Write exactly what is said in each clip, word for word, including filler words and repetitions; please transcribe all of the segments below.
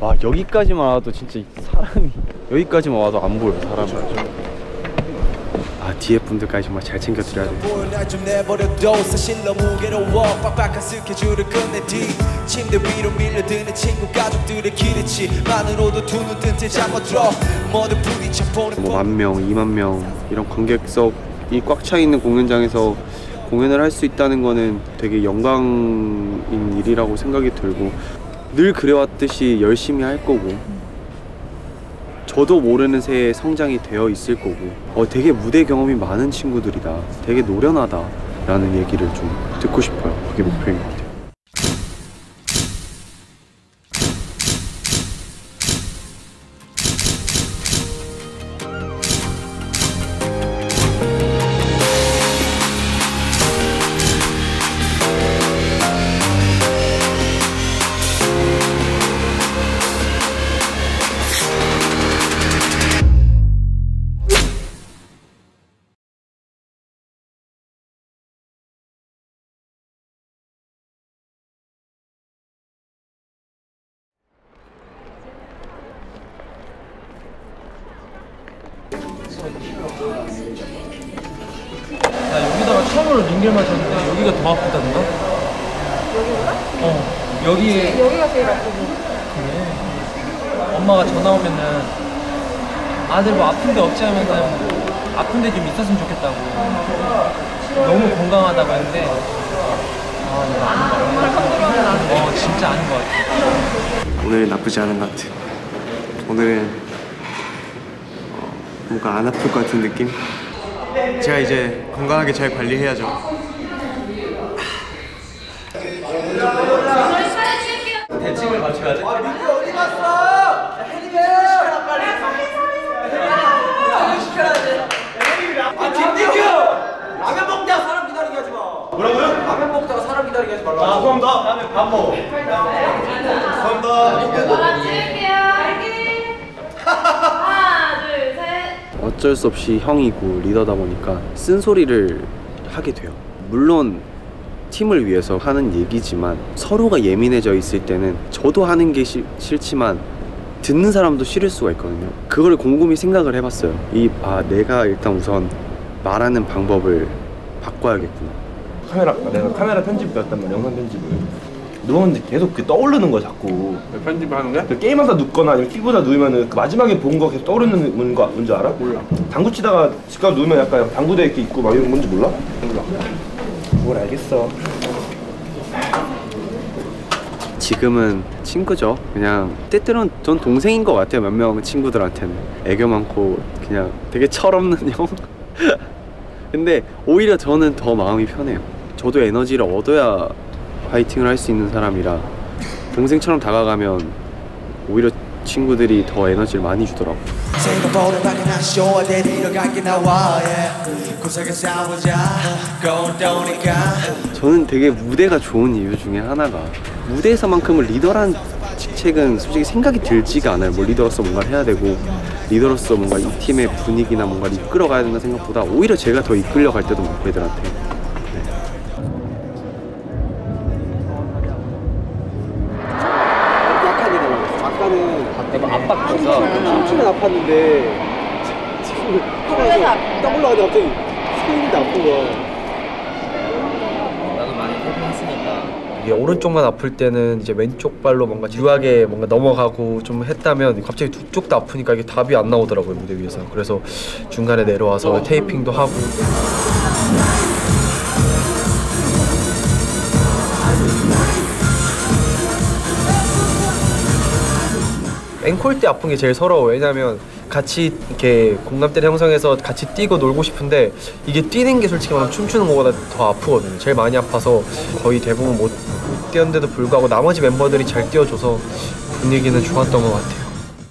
와 여기까지만 와도 진짜 사람이 여기까지만 와도 안 보여 사람이. 아 뒤에 분들까지 정말 잘 챙겨드려야 돼. 뭐 만 명, 이만 명 이런 관객석이 꽉 차 있는 공연장에서 공연을 할 수 있다는 거는 되게 영광인 일이라고 생각이 들고, 늘 그래왔듯이 열심히 할 거고 저도 모르는 새에 성장이 되어 있을 거고, 어, 되게 무대 경험이 많은 친구들이다, 되게 노련하다 라는 얘기를 좀 듣고 싶어요. 그게 목표인 것 같아요. 나 여기다가 처음으로 링겔 맞췄는데 여기가 더 아프다던가? 여기보다? 어 여기에 여기가 제일 아프고. 그래. 엄마가 전화 오면은 아들 뭐 아픈데 없지 하면은 아픈데 좀 있었으면 좋겠다고. 너무 건강하다고 했는데 아 내가 아닌 것 같아. 어 진짜 아닌 것 같아. 오늘은 나쁘지 않은 것 같아. 오늘은 어, 뭔가 안 아플 것 같은 느낌? 제가 이제 건강하게 잘 관리해야죠. 대칭을 맞춰야 돼. 아, 민규 어디 갔어? 혜림이 시켜라 빨리. 빨리 시켜라 돼. 아, 김민규! 라면 먹다가 사람 기다리게 하지 마. 뭐라고요? 라면 먹다가 사람 기다리게 하지 말라고. 아, 죄송합니다. 라면 밥 먹어. 죄송합니다. 하나 찍을게요. 하나, 둘, 셋. 어쩔 수 없이 형이고 리더다 보니까 쓴소리를 하게 돼요. 물론 팀을 위해서 하는 얘기지만 서로가 예민해져 있을 때는 저도 하는 게 시, 싫지만 듣는 사람도 싫을 수가 있거든요. 그걸 곰곰이 생각을 해봤어요. 이, 아 내가 일단 우선 말하는 방법을 바꿔야겠구나. 카메라, 내가 카메라 편집 배웠단 말이야, 영상 편집을. 누웠는데 계속 그 떠오르는 거야, 자꾸. 편집을 하는 거야? 그 게임하다 눕거나 아니면 키보다 누우면은 그 마지막에 본 거 계속 떠오르는 거 뭔지 알아? 몰라. 당구 치다가 집 가서 누우면 약간 당구대 이렇게 있고 막 이런 뭔지 몰라? 몰라. 뭘 알겠어. 지금은 친구죠. 그냥 때때로는 전 동생인 것 같아요. 몇 명 친구들한테는 애교 많고 그냥 되게 철없는 형. 근데 오히려 저는 더 마음이 편해요. 저도 에너지를 얻어야 파이팅을 할 수 있는 사람이라 동생처럼 다가가면 오히려 친구들이 더 에너지를 많이 주더라고. 저는 되게 무대가 좋은 이유 중에 하나가, 무대에서만큼은 리더란 직책은 솔직히 생각이 들지가 않아요. 뭐 리더로서 뭔가를 해야 되고 리더로서 뭔가 이 팀의 분위기나 뭔가를 이끌어가야 된다는 생각보다 오히려 제가 더 이끌려갈 때도 많고 애들한테. 내가 압박 줘서 춤추면 아팠는데 지금 딱 올라가는데 갑자기 스케일인데 아픈 거야. 나도 많이 해봤으니까. 이게 오른쪽만 아플 때는 이제 왼쪽 발로 뭔가 유하게 뭔가 넘어가고 좀 했다면 갑자기 두 쪽 다 아프니까 이게 답이 안 나오더라고요, 무대 위에서. 그래서 중간에 내려와서 테이핑도 하고. 앵콜 때 아픈 게 제일 서러워. 왜냐면 같이 이렇게 공감대를 형성해서 같이 뛰고 놀고 싶은데 이게 뛰는 게 솔직히 말하면 춤추는 것보다 더 아프거든요. 제일 많이 아파서 거의 대부분 못 뛰었는데도 불구하고 나머지 멤버들이 잘 뛰어줘서 분위기는 좋았던 것 같아요.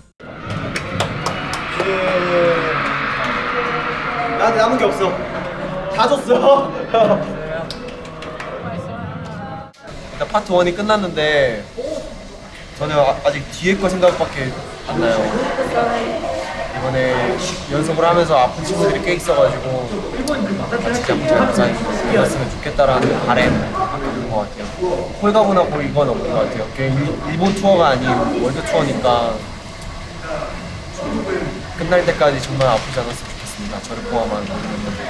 나한테 남은 게 없어. 다 줬어. 일단 파트 원이 끝났는데 저는 아직 뒤에 거 생각밖에 안 나요. 이번에 연습을 하면서 아픈 친구들이 꽤 있어가지고 같이 잡고 잘 부상이었으면 좋겠다라는 바램 것 같아요. 홀가분하고 이건 없는 것 같아요. 일본 투어가 아닌 월드 투어니까 끝날 때까지 정말 아프지 않았으면 좋겠습니다. 저를 포함한 모든 멤버들.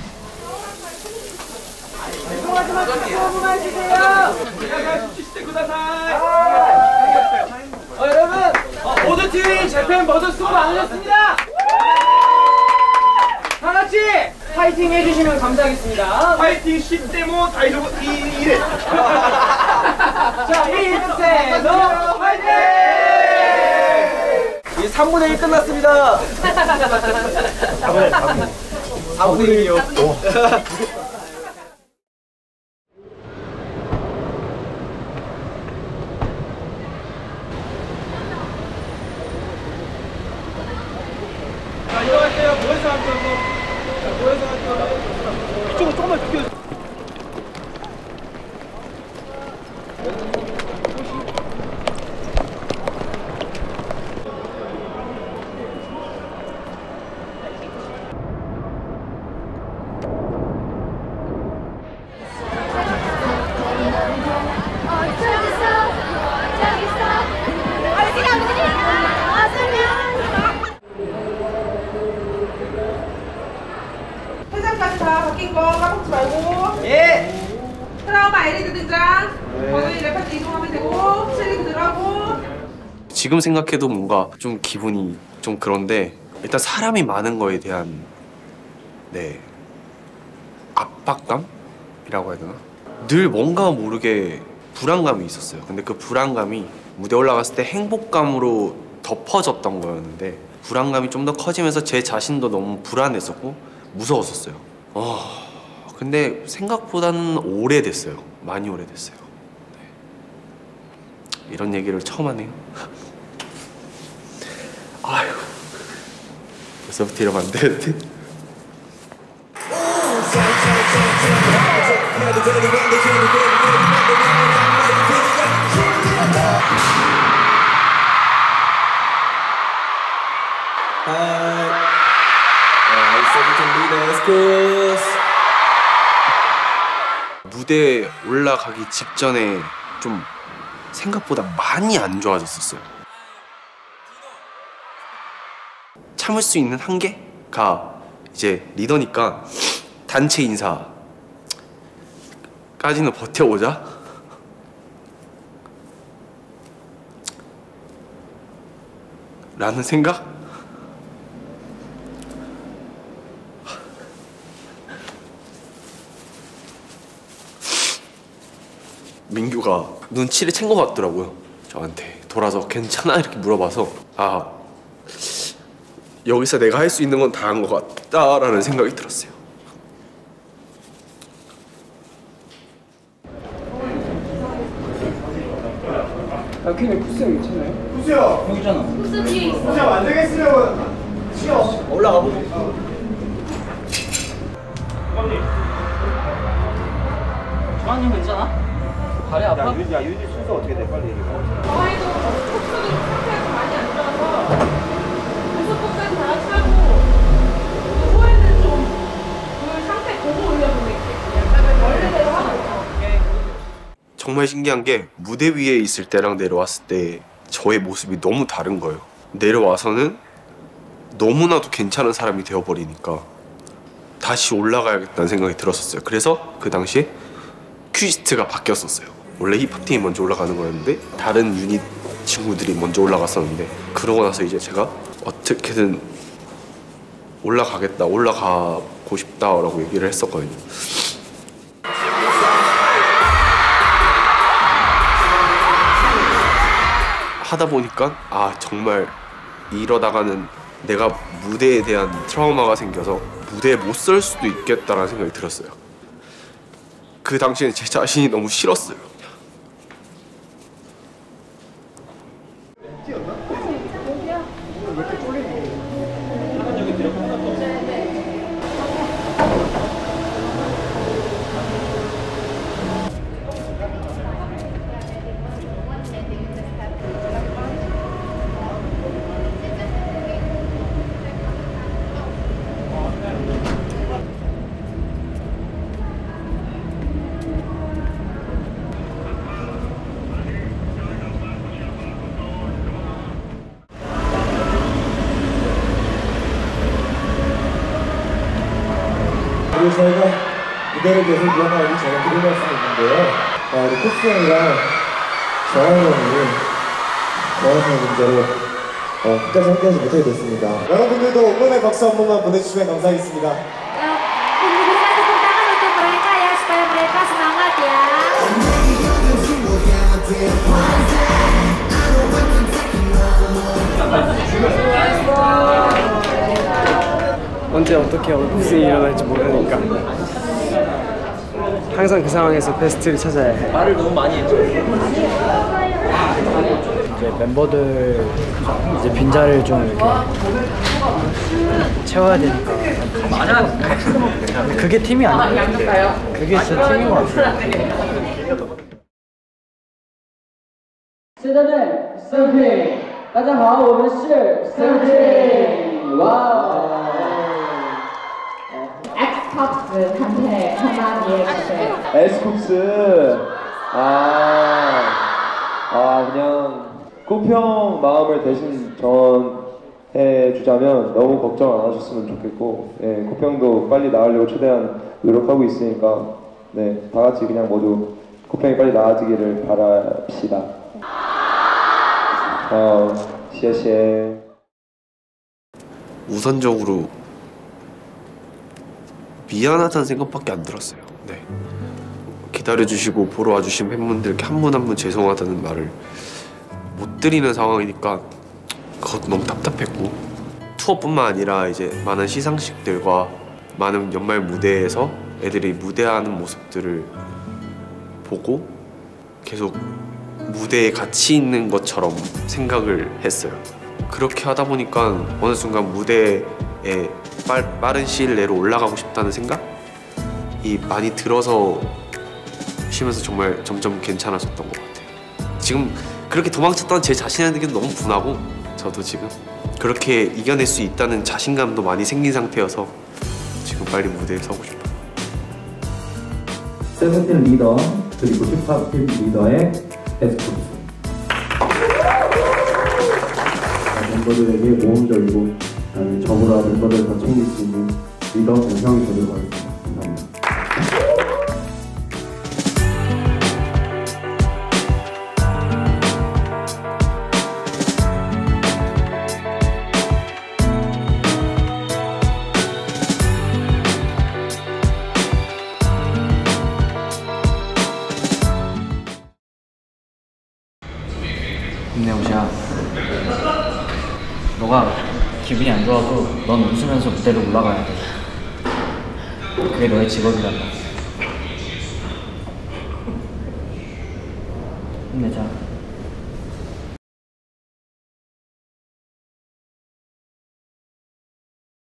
어, 여러분 모두 팀이 재팬 버전 수고 많으셨습니다. 다 같이 파이팅 해주시면 감사하겠습니다. 파이팅 십 대모 다이로브 이일. 자, 인세노 파이팅! 이 삼분의 일 끝났습니다. 사분의 일이요. 자, 이동할게요. 모여서 할게요. 자, 모여서 할게요. 이쪽으로 조금만 비켜. 회장까지 다 바뀐 거 까먹지 말고. 예. 트라우마 엘이디 등장. 거기 레파트 이동하면 되고 칠링 들어가고. 지금 생각해도 뭔가 좀 기분이 좀 그런데 일단 사람이 많은 거에 대한 네 압박감이라고 해야 되나? 늘 뭔가 모르게 불안감이 있었어요. 근데 그 불안감이 무대 올라갔을 때 행복감으로 덮어졌던 거였는데 불안감이 좀 더 커지면서 제 자신도 너무 불안했었고 무서웠었어요. 어, 근데 생각보다는 오래됐어요. 많이 오래됐어요. 네. 이런 얘기를 처음 하네요. 아휴, 벌써부터 이러면 안 되는데. 무대에 올라가기 직전에 좀 생각보다 많이 안 좋아졌었어요. 참을 수 있는 한계가 이제 리더니까 단체 인사까지는 버텨보자. 라는 생각? 민규가 눈치를 챈 것 같더라고요. 저한테 돌아서 괜찮아? 이렇게 물어봐서 아 여기서 내가 할 수 있는 건 다 한 것 같다라는 생각이 들었어요. 아, 걔네 쿠스 형 괜찮아요? 부스 뒤에 있어. 올라가 보고. 주한님 괜찮아? 다리 아파? 야, 유지, 야, 유지 순서 어떻게 돼? 빨리 얘기해. 저희도 톡톡이 상태가 많이 안 좋아서 부스폭까지 다 차고 후에는 좀 그 상태 보고 올려보낼게. 약간 원래대로 하고 있어. 정말 신기한 게 무대 위에 있을 때랑 내려왔을 때 저의 모습이 너무 다른 거예요. 내려와서는 너무나도 괜찮은 사람이 되어버리니까 다시 올라가야겠다는 생각이 들었었어요. 그래서 그 당시에 큐시트가 바뀌었었어요. 원래 힙합팀이 먼저 올라가는 거였는데 다른 유닛 친구들이 먼저 올라갔었는데 그러고 나서 이제 제가 어떻게든 올라가겠다, 올라가고 싶다라고 얘기를 했었거든요. 하다 보니까 아 정말 이러다가는 내가 무대에 대한 트라우마가 생겨서 무대에 못 설 수도 있겠다라는 생각이 들었어요. 그 당시에는 제 자신이 너무 싫었어요. 그리고 저희가 무대를 계속 이어나가기 전에 드릴 말씀이 있는데요. 아, 우리 코스 형이랑 정한 형이 정한 문제로 어, 끝까지 함께하지 못하게 됐습니다. 여러분들도 응원의 박수 한 번만 보내주시면 감사하겠습니다. Tunggu bisa tepuk tangan untuk mereka ya supaya mereka semangat ya. 언제 어떻게 무슨 일이 일어날지 모르니까 항상 그 상황에서 베스트를 찾아야 해. 말을 너무 많이 했죠. 이제 멤버들 이제 빈자리를 좀 이렇게 채워야 되니까. 그게 팀이 아니에요. 그게 진짜 팀인 것 같아요. 是的呢 ，Seventeen， 大家好，我们是 Seventeen， 哇。 엑스팍스 한테 한마디 해주세요. 에스쿱스 아, 아 그냥 코평 마음을 대신 전해 주자면 너무 걱정 안 하셨으면 좋겠고, 예, 코평도 빨리 나으려고 최대한 노력하고 있으니까 네, 다 같이 그냥 모두 코평이 빨리 나아지기를 바랍시다. 어, 시에시에. 우선적으로 미안하다는 생각밖에 안 들었어요. 네. 기다려주시고 보러 와주신 팬분들께 한 분 한 분 죄송하다는 말을 못 드리는 상황이니까 그것도 너무 답답했고, 투어뿐만 아니라 이제 많은 시상식들과 많은 연말 무대에서 애들이 무대하는 모습들을 보고 계속 무대에 같이 있는 것처럼 생각을 했어요. 그렇게 하다 보니까 어느 순간 무대에 빨, 빠른 시일 내로 올라가고 싶다는 생각이 많이 들어서 쉬면서 정말 점점 괜찮아졌던 것 같아요. 지금 그렇게 도망쳤던 제 자신에게 너무 분하고, 저도 지금 그렇게 이겨낼 수 있다는 자신감도 많이 생긴 상태여서 지금 빨리 무대에 서고 싶어요. 세븐틴 리더 그리고 힙합 팀 리더의 에스쿱스. 멤버들에게 모험적이고 저보다 멤버들 더 챙길 수 있는 리더 정형이 되도록 하겠습니다. 감사합니다. 김내우샤, 너가 기분이 안 좋아도 넌 웃으면서 무대로 올라가야 돼. 그게 너의 직업이란다. 힘내자.